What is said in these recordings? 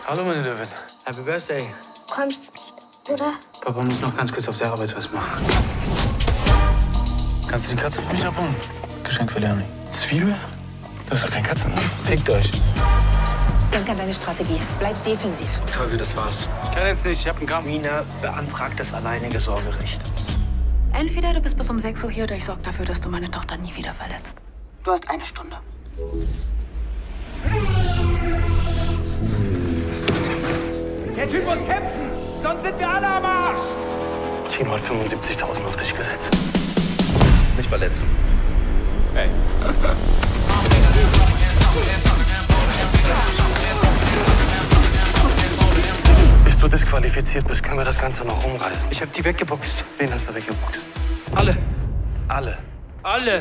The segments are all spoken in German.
Hallo, meine Löwin. Happy Birthday. Kommst nicht, oder? Papa muss noch ganz kurz auf der Arbeit was machen. Kannst du die Katze für mich abholen? Geschenk für Leonie. Zwiebel? Das ist doch kein Katzenhund. Fickt euch. Denk an deine Strategie. Bleib defensiv. Toll, das war's. Ich kann jetzt nicht, ich hab einen Kampf. Mina beantragt das alleinige Sorgerecht. Entweder du bist bis um 6 Uhr hier oder ich sorge dafür, dass du meine Tochter nie wieder verletzt. Du hast 1 Stunde. Der Typ muss kämpfen, sonst sind wir alle am Arsch. Timo hat 75.000 auf dich gesetzt. Nicht verletzen. Hey. Bis du disqualifiziert bist, können wir das Ganze noch rumreißen. Ich hab die weggeboxt. Wen hast du weggeboxt? Alle. Alle. Alle.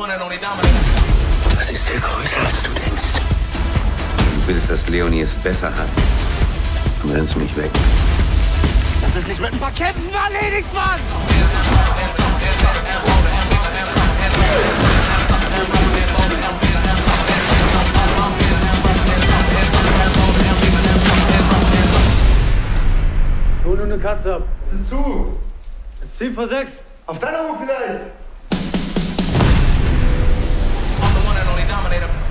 Das ist viel größer, als du denkst. Du willst, dass Leonie es besser hat. Dann rennst du mich weg. Das ist nicht mit ein paar Kämpfen erledigt, Mann! Ich hol nur eine Katze ab. Es ist zu. Es ist 10 vor 6. Auf deiner Uhr vielleicht. I'm the one and only dominator.